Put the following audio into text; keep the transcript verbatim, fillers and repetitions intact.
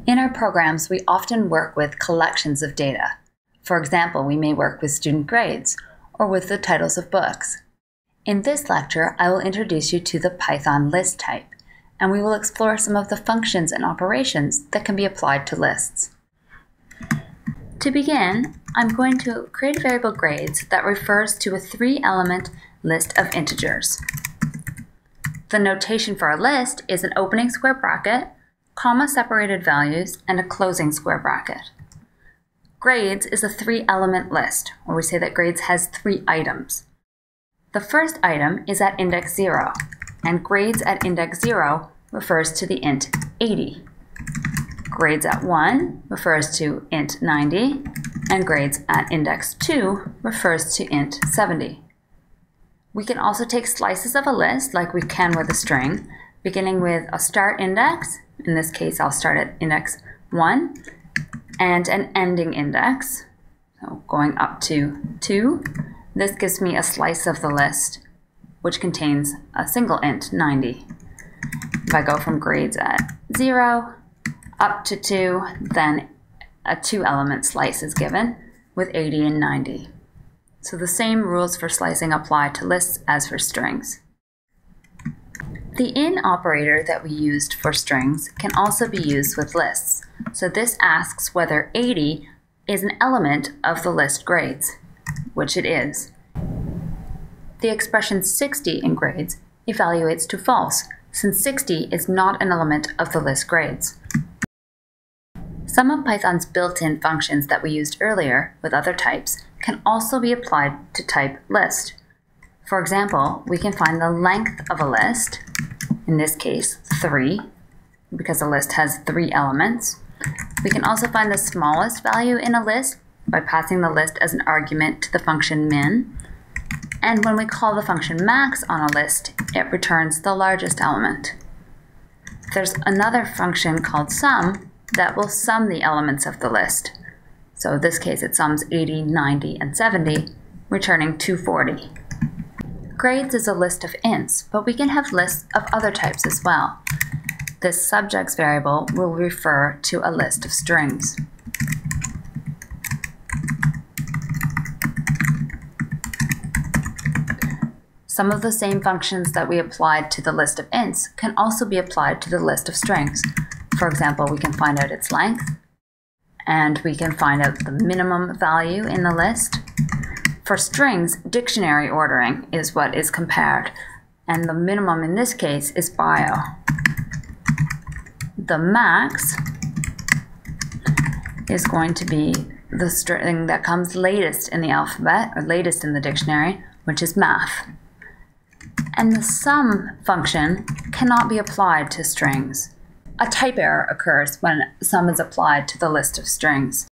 In our programs, we often work with collections of data. For example, we may work with student grades or with the titles of books. In this lecture, I will introduce you to the Python list type, and we will explore some of the functions and operations that can be applied to lists. To begin, I'm going to create a variable grades that refers to a three-element list of integers. The notation for a list is an opening square bracket, comma-separated values, and a closing square bracket. Grades is a three-element list, where we say that grades has three items. The first item is at index zero, and grades at index zero refers to the int eighty. Grades at one refers to int ninety, and grades at index two refers to int seventy. We can also take slices of a list like we can with a string, beginning with a start index. In this case, I'll start at index one, and an ending index, so going up to two. This gives me a slice of the list, which contains a single int, ninety. If I go from grades at zero up to two, then a two-element slice is given with eighty and ninety. So the same rules for slicing apply to lists as for strings. The in operator that we used for strings can also be used with lists. So this asks whether eighty is an element of the list grades, which it is. The expression sixty in grades evaluates to false, since sixty is not an element of the list grades. Some of Python's built-in functions that we used earlier with other types can also be applied to type list. For example, we can find the length of a list, in this case three, because a list has three elements. We can also find the smallest value in a list by passing the list as an argument to the function min. And when we call the function max on a list, it returns the largest element. There's another function called sum that will sum the elements of the list. So in this case, it sums eighty, ninety, and seventy, returning two forty. Grades is a list of ints, but we can have lists of other types as well. This subjects variable will refer to a list of strings. Some of the same functions that we applied to the list of ints can also be applied to the list of strings. For example, we can find out its length, and we can find out the minimum value in the list. For strings, dictionary ordering is what is compared, and the minimum in this case is bio. The max is going to be the string that comes latest in the alphabet, or latest in the dictionary, which is math. And the sum function cannot be applied to strings. A type error occurs when sum is applied to the list of strings.